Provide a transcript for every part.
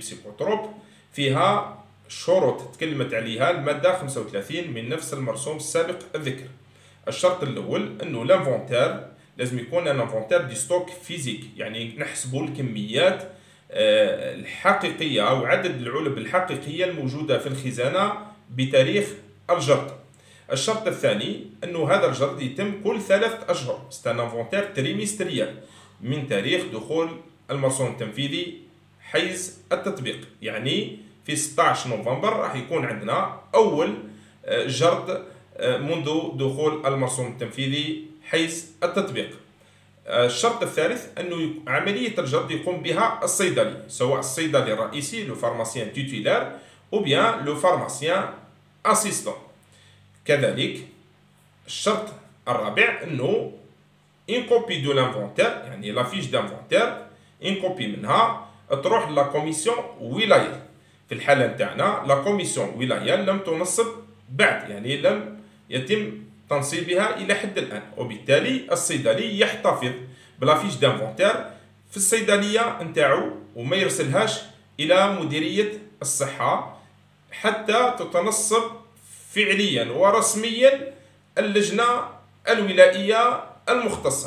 بسيكوتروب فيها شروط تكلمت عليها المادة 35 من نفس المرسوم السابق الذكر. الشرط الأول أنه لانفونتير لازم يكون ان انفونتير دي ستوك فيزيك، يعني نحسبوا الكميات الحقيقية أو عدد العلب الحقيقية الموجودة في الخزانة بتاريخ الجرد. الشرط الثاني أنه هذا الجرد يتم كل 3 أشهر، c'est un inventaire تريمستريال من تاريخ دخول المرسوم التنفيذي حيز التطبيق. يعني في 16 نوفمبر راح يكون عندنا أول جرد منذ دخول المرسوم التنفيذي حيز التطبيق. الشرط الثالث أنه عملية الجرد يقوم بها الصيدلي، سواء الصيدلي الرئيسي لو فارماسيان تيتولار أو بيان لو فارماسيان أسيستون. كذلك الشرط الرابع أنه إن كوبي دو لانفونتير، يعني لا فيش دانفونتير إن كوبي منها تروح لا كوميسيون ولاية. في الحالة نتاعنا لا كوميسيون ولاية لم تنصب بعد، يعني لم يتم تنصيبها إلى حد الآن، وبالتالي الصيدلي يحتفظ بلا فيش دانفونتير في الصيدلية نتاعو وما يرسلهاش إلى مديرية الصحة حتى تتنصب فعليا ورسميا اللجنة الولائية المختصة.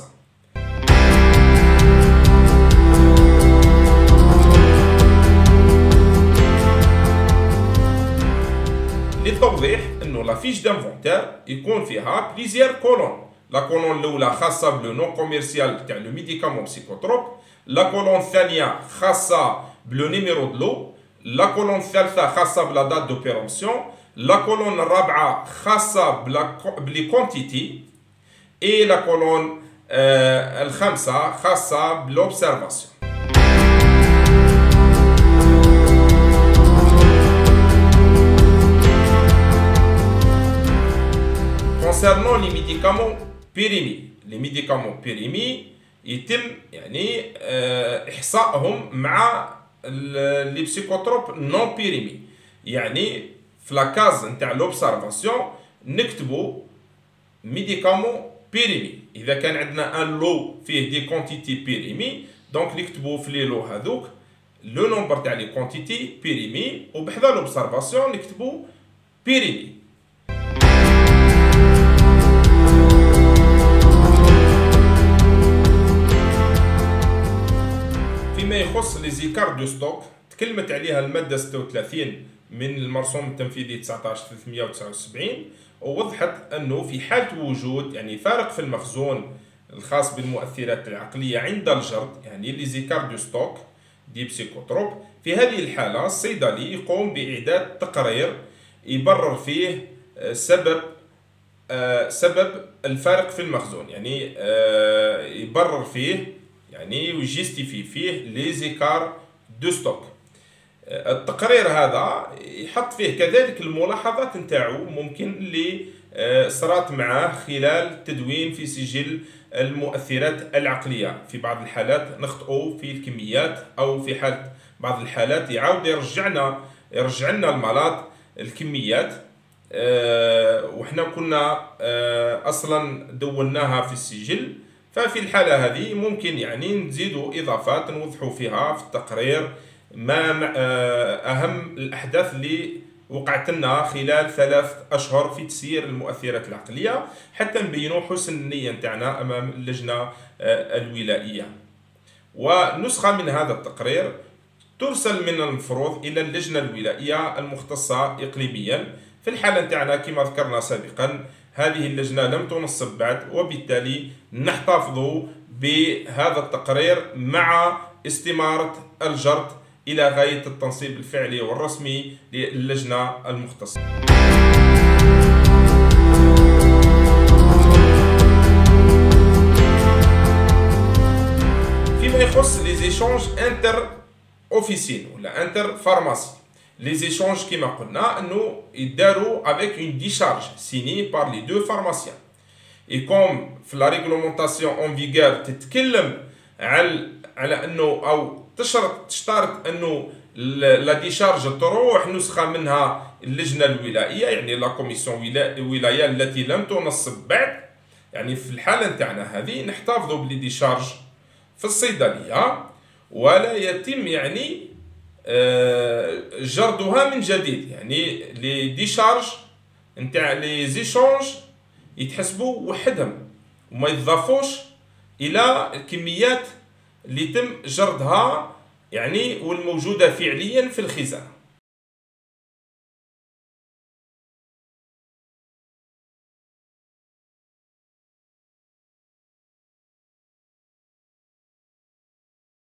للتوضيح انه لا فيش دانفونتير يكون فيها بليزير كولون. لا كولون الاولى خاصه بلو نو كوميرسيال تاع لو ميديكامون بسيكوتروب، لا كولون الثانيه خاصه بلو نيميرو دلو، لا كولون الثالثه خاصه بلا دات دو بيرونسيون، لا كولون الرابعه خاصه بلي كونتيتي، اي لا كولون الخامسه خاصه بلوبسيرفاسيون. Concernant les médicaments périmés، les médicaments périmés يتم يعني إحصائهم مع لي بسيكوتروب نون بيريمي. يعني في لاكاز نتاع لوبسيرفاسيون نكتبوا ميديكامون بيريمي. إذا كان عندنا ان لو فيه دي كونتيتي بيريمي دونك نكتبوا في لي لو هذوك لو نومبر تاع لي كونتيتي بيريمي، وبحذا لوبسيرفاسيون نكتبوا بيريمي. فيما يخص لي زيكار دو ستوك تكلمت عليها المادة 36 من المرسوم التنفيذي 19379، ووضحت أنه في حالة وجود يعني فارق في المخزون الخاص بالمؤثرات العقلية عند الجرد، يعني لي زيكار دو ستوك دي بسيكوتروب، في هذه الحالة الصيدلي يقوم بإعداد تقرير يبرر فيه سبب الفارق في المخزون، يعني يبرر فيه يعني ويجيستيفي فيه لي زيكار دو ستوك. التقرير هذا يحط فيه كذلك الملاحظات نتاعو ممكن اللي صرات معاه خلال التدوين في سجل المؤثرات العقلية. في بعض الحالات نخطئوا في الكميات، أو في حالة بعض الحالات يعاود يرجع لنا المرض الكميات وإحنا كنا أصلا دوناها في السجل. ففي الحالة هذه ممكن يعني نزيدوا إضافات نوضحوا فيها في التقرير ما أهم الأحداث اللي وقعت لنا خلال 3 أشهر في تسيير المؤثرات العقلية، حتى نبينوا حسن النية نتاعنا أمام اللجنة الولائية. ونسخة من هذا التقرير ترسل من المفروض إلى اللجنة الولائية المختصة إقليميا. في الحالة نتاعنا كما ذكرنا سابقا هذه اللجنة لم تنصب بعد، وبالتالي نحتفظ بهذا التقرير مع استمارة الجرد إلى غاية التنصيب الفعلي والرسمي للجنة المختصة. فيما يخص لي زيشونج انتر اوفيسين ولا انتر فارماسي، لي زيشونج كما قلنا انه يداروا افيك اون ديشارج سيني بار لي دو فارماسيان. اي كوم في لا ريغلومونطاسيون اون فيغور تتكلم على انه او تشترط انه لا ديشارج تروح نسخه منها اللجنه الولائيه، يعني لا كوميسيون ولايه التي لم تنصب بعد. يعني في الحاله نتاعنا هذه نحتفظوا بلي ديشارج في الصيدليه، ولا يتم يعني جردها من جديد، يعني لي ديشارج نتاع لي زيشونج يتحسبوا وحدهم وما يضافوش الى الكميات اللي تم جردها يعني والموجوده فعليا في الخزانه.